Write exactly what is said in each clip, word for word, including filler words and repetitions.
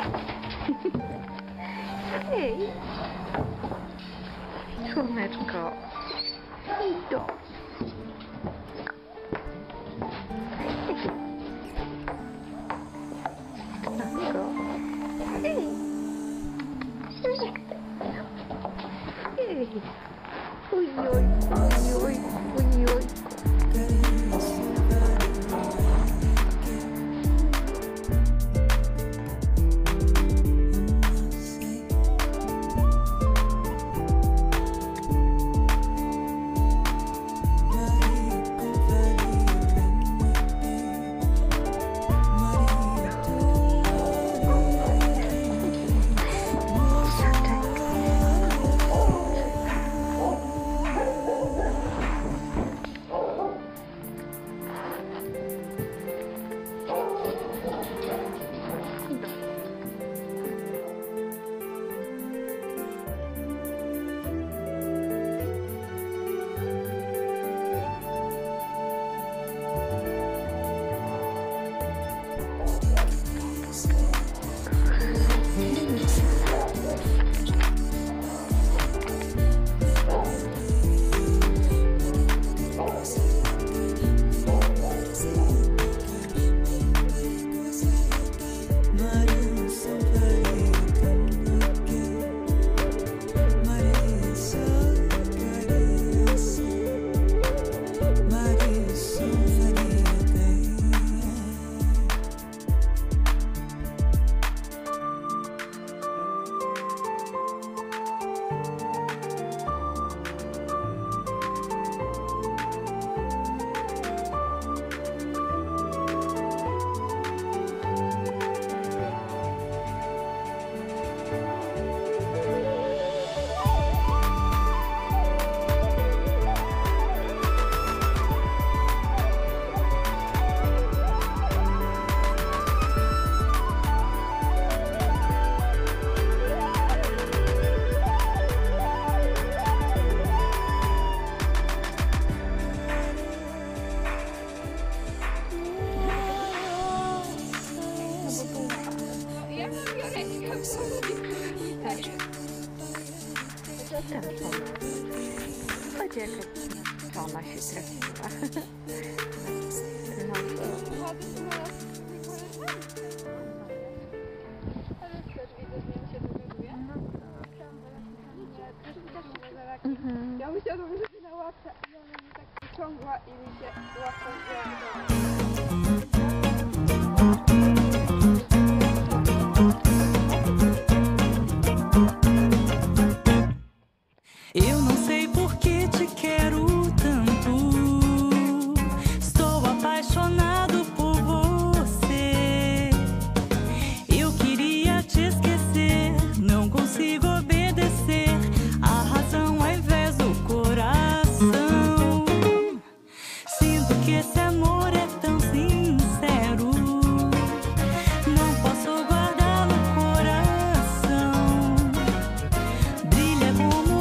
Ej, słoneczko, idź do. Słoneczko, ej, ej, oj, oj, oj, oj, oj, oj. Chodź, jaka ona się trafiła. No to... Mhm. Ja myślałam, że się na łapce, ale ona mi tak wyciągła i mi się łapka wzięła. Eu não sei por que te quero tanto. Estou apaixonado por você. Eu queria te esquecer, não consigo obedecer a razão ao invés do coração. Sinto que esse amor é tão sincero. Não posso guardar no coração. Brilha como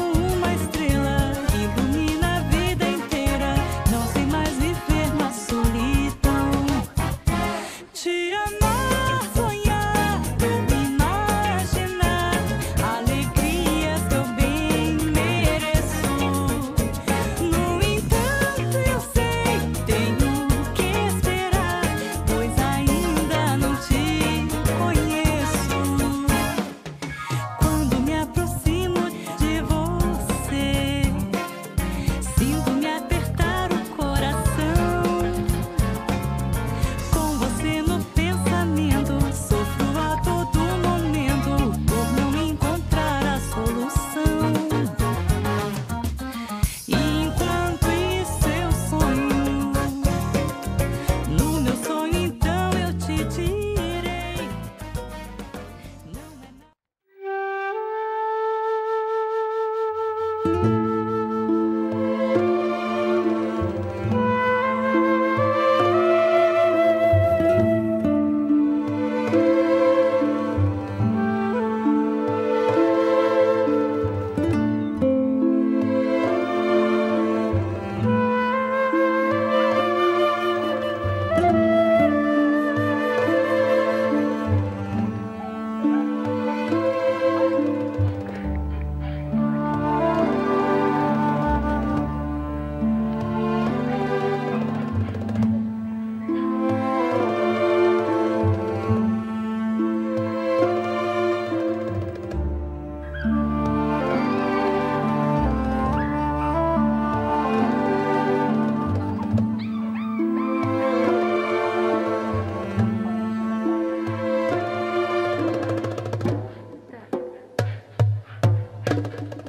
Dziękuję.